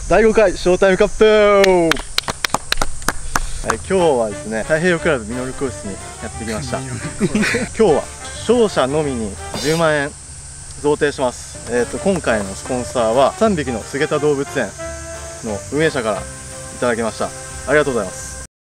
第5回ショータイムカップ、今日はですね、太平洋クラブミノル教室にやってきました。今日は勝者のみに10万円贈呈します。今回のスポンサーは3匹の菅田動物園の運営者からいただきました。ありがとうございます。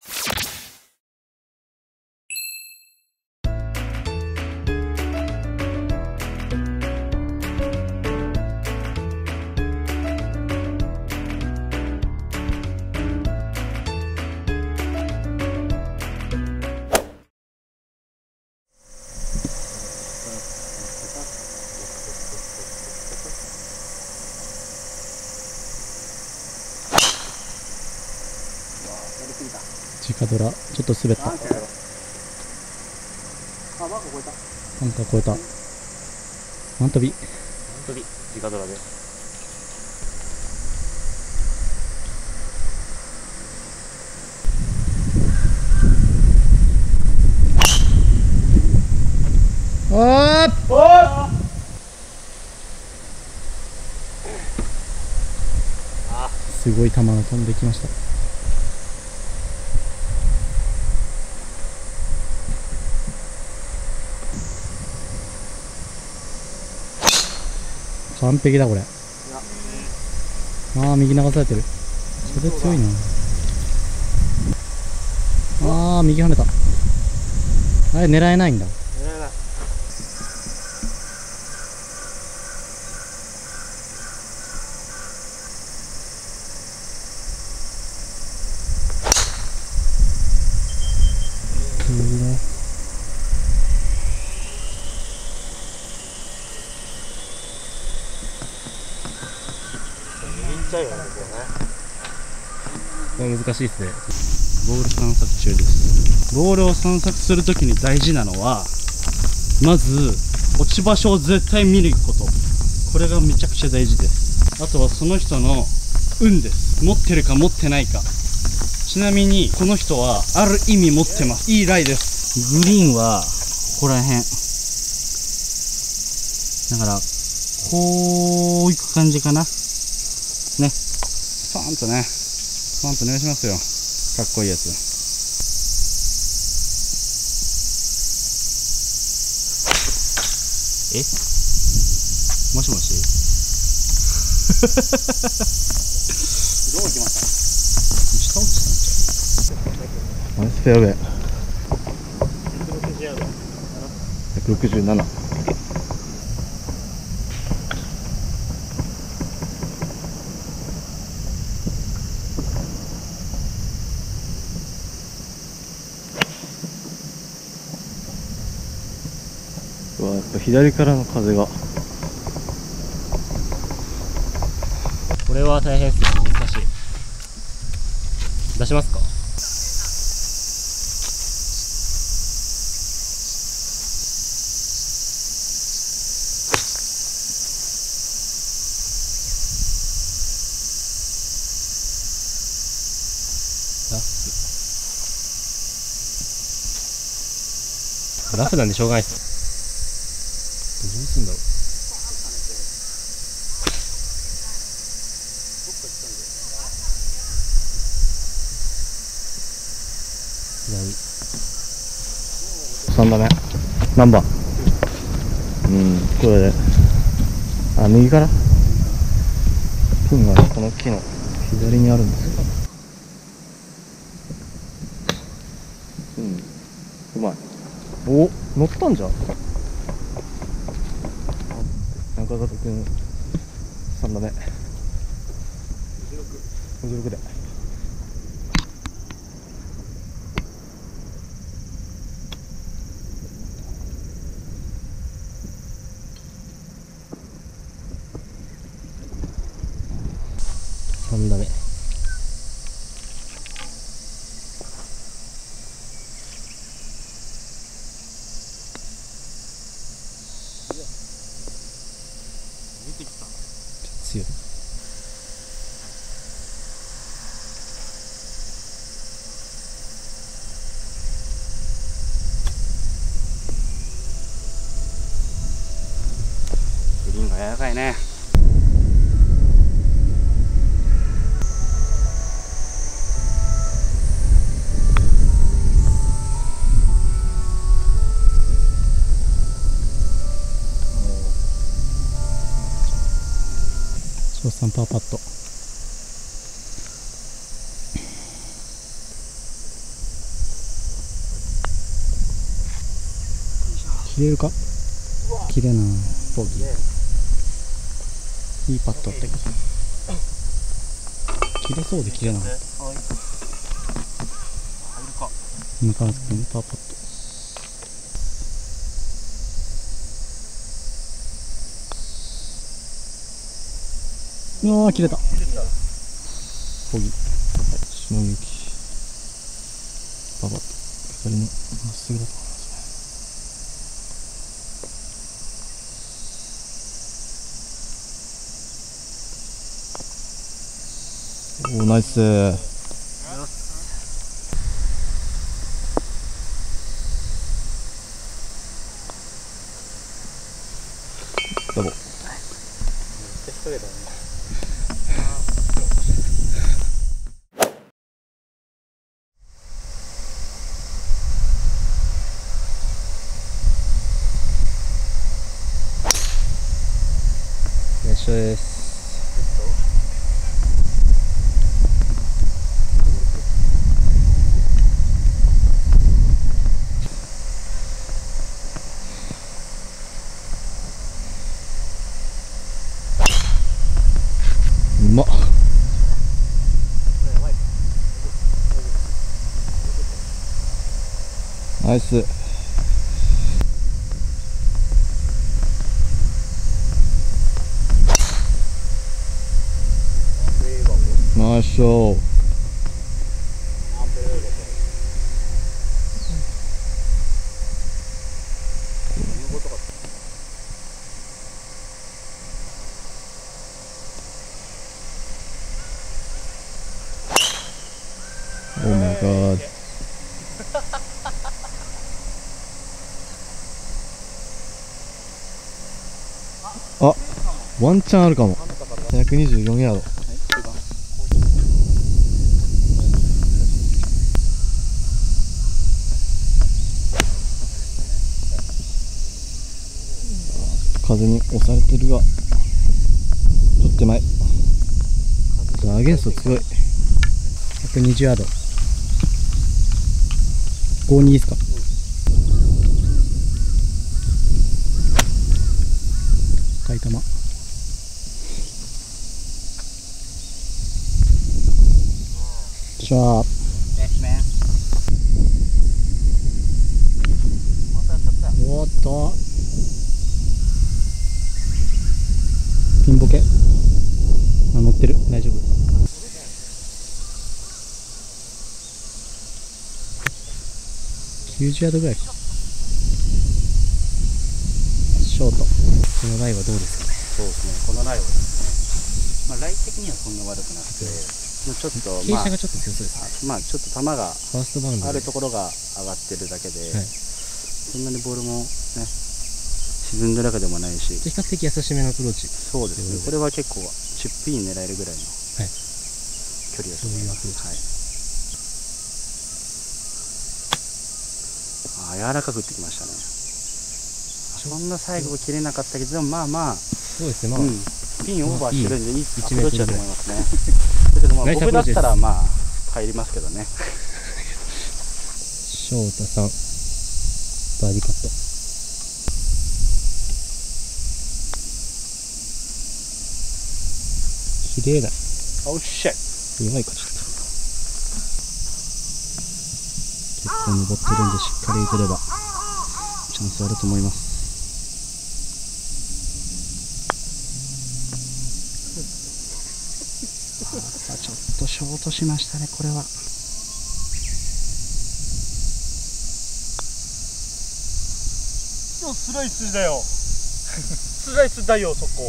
直ドラちょっと滑った。バンカー越えた。マン飛び直ドラで。すごい球が飛んできました。完璧だこれ。ああ、右流されてる。それ強いな。ああ、右跳ねた。あれ狙えないんだ。狙えない。難しいですね。ボール散策中です。ボールを散策するときに大事なのは、まず落ち場所を絶対見に行くこと。これがめちゃくちゃ大事です。あとはその人の運です。持ってるか持ってないか。ちなみにこの人はある意味持ってます。いいライです。グリーンはここら辺だから、こういく感じかなね。スパーンとね、スパーンとお願いしますよ。かっこいいやつ。もしもしどう行きました？下落ちたんちゃう？ナイスフェアウェイ。160ヤード。167。やっぱ左からの風が。 これは大変ですよ。難しい。出しますか？ラフなんでしょうがないです。どうすんだろう。 3打目何番？これで右からピンがこの木の左にあるんですよ。うまい。お、乗ったんじゃん。中里君3打目56で。 3打目。強い。グリーンが柔らかいね。 さんパーパット。切れるか。切れない。ボギー。いいパットだったけど切れそうで切れなかった。中松君パーパット。うわー切れた。ボギー。篠みゆきパーパット。2人のまっすぐだと思います。おーナイス。ダボ。よっしゃです。うまっ。ナイス。ナイスショー。Oh my god. あ、ワンチャンあるかも。124ヤード。風に押されてるが、ちょっと手前。アゲンスト強い。120ヤード。52ですか。深い球。シャープ。おっとピンボケ。あ、乗ってる。大丈夫。90ヤードぐらいか。ショート。このライはどうですかね。 そうですね、このライはですね、まあ、ライ的にはそんな悪くなくて、まあ、ちょっと、 傾斜がちょっと強そうですね。 まあ、ちょっと球がファーストバウンドあるところが上がってるだけで、 はい、 そんなにボールもね、沈んでるわけでもないし、 比較的優しめのアプローチ。 そうですね、これは結構、チップイン狙えるぐらいの距離だと思います。はい、柔らかく打ってきましたね。そんな最後切れなかったけど、まあまあ、 そうですね、まあ、 ピンオーバーしてるんで、いいアプ 1 ローチだと思いますね。だけど、まあ僕だったら、まあ、入りますけどね。 翔太さん、バーディーパット。綺麗だ。 おっしゃい。 弱いか、ちょっと。結構登ってるんで、しっかり打てれば、チャンスあると思います。ちょっとショートしましたね、これは。 スライスだよ。スライスだよ、そこ。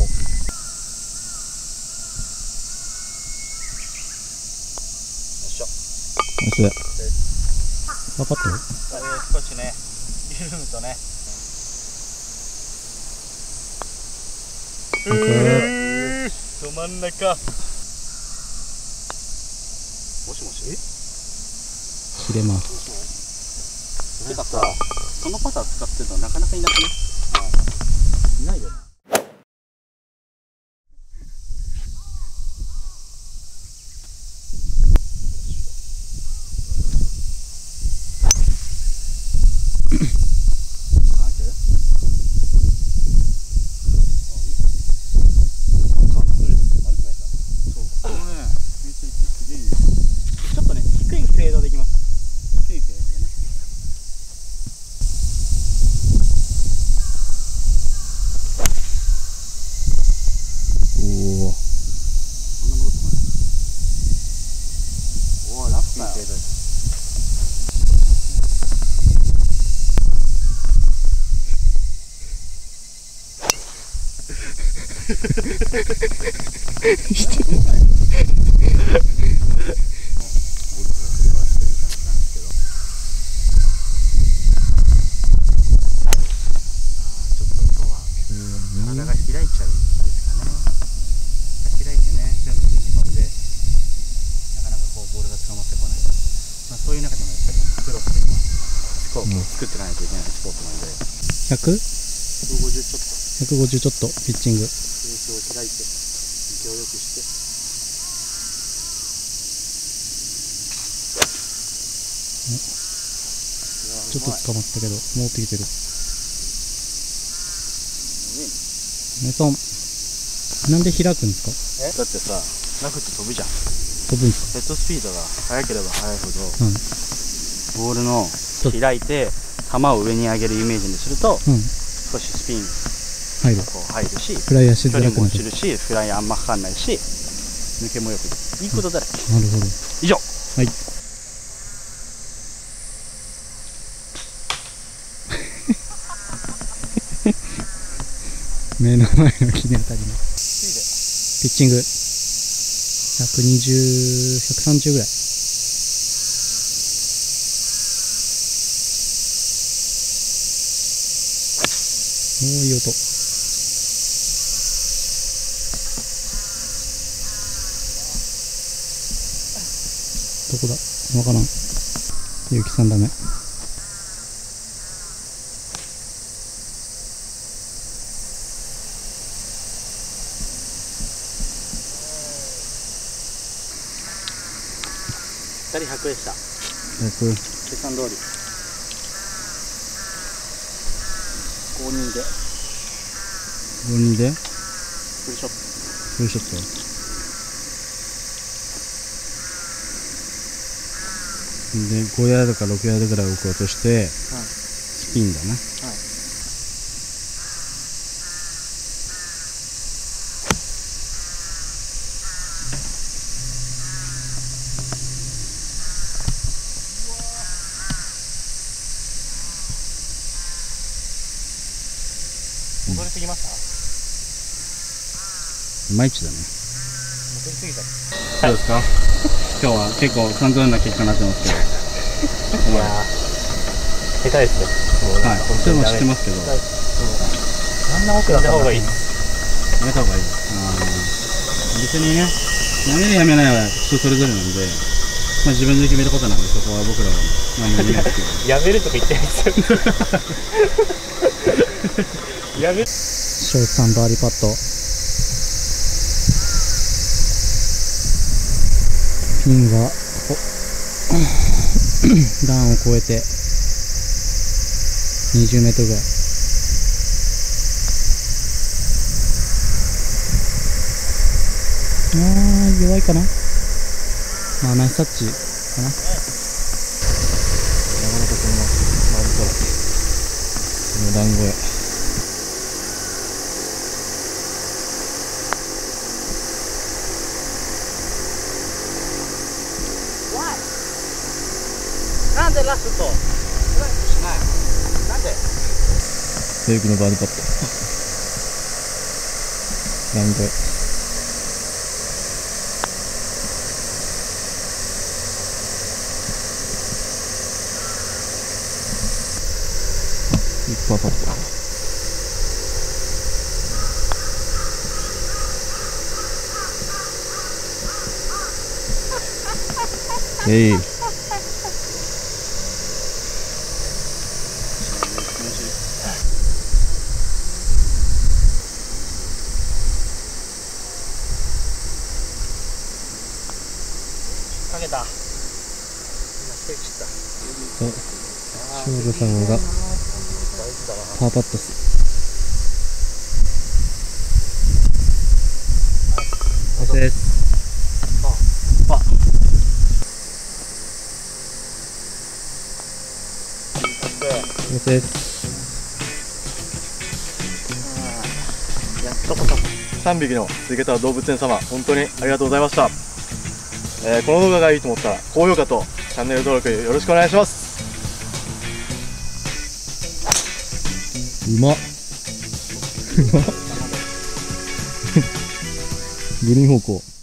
ナイス。パーパット？ 少しね、緩むとね。 ど真ん中。 もしもし？ 切れます。 てかさ、このパター使ってるのなかなかいなくね？いないよね。 い程度です。体が開いちゃうんですかね。開いてね、全部右飛んで、なかなかこうボールが捕まってこない。まあ、そういう中でもやっぱりプロっていうのはスコープを作ってないといけないスポーツなんで、 150ちょっとピッチング。 ベースを開いて、勢いよくして、 ちょっと捕まったけど戻ってきてる。メソンなんで開くんですか？ だってさ、なくて飛ぶじゃん。 飛ぶんですヘッドスピードが速ければ速いほど、 ボールの開いて球を上に上げるイメージにすると、少しスピン入る。 こう入るし、 フライヤーしづ距離もらくなる。 落ちるし、フライあんまかかんないし、抜けもよくいいことだらけ。 なるほど。 以上。 はい。目の前の木に当たります。ピッチング120、130ぐらい。おー、いい音。どこだわからん。ゆうきさんダメ。 2人100でした。 100。 計算通り。52で。 52でフルショット。 フルショット。で5ヤードか6ヤードぐらい置こうとして、スピンだな。 戻りすぎました？ いまいちだね。 戻りすぎた。 どうですか？今日は結構散々な結果になってますけど。 いやー、下手ですね。 はい。それも知ってますけど。 あんな奥だった方がいい。 やめた方がいい。別にね、やめるやめないは人それぞれなんで、まあ自分で決めることなんで、そこは僕らは何も言えないですけど。 やめるとか言ってないですよ。やめ。 ショーツさんバーディーパット。ピンは段を越えて20メートルぐらい。弱いかな。まあナイスタッチかな。 なかなかこの丸からこの団子へ。 なんでラストフライトしない？なんで？ セイクのバーディーパット。団子へ。1パーパット。 かけた。今ステーキした。 ショールさんがパーパットス。ナイスです。 パー。 ナイスです。 やっとこそ。 3匹の杉田動物園様、本当にありがとうございました。 この動画がいいと思ったら高評価とチャンネル登録よろしくお願いします。 うまっグリーン方向。